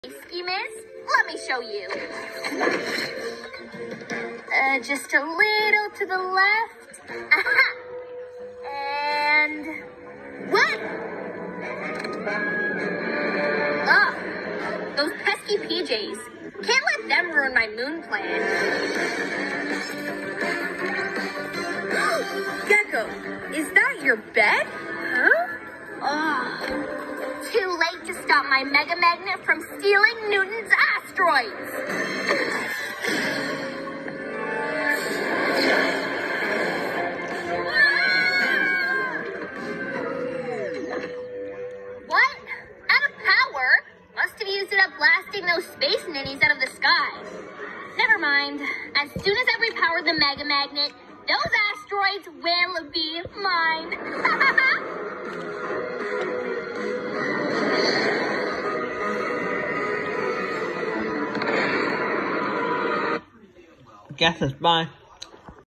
scheme is? Let me show you. Just a little to the left. Aha! And... what? Ugh, those pesky PJs. Can't let them ruin my moon plan. Gecko, is that your bed? Huh? Too late to stop my mega magnet from stealing Newton's asteroids. What? Out of power? Must have used it up blasting those space ninnies out of the sky. Never mind. As soon as I repower the mega magnet, those asteroids will be mine. Guess it's bye.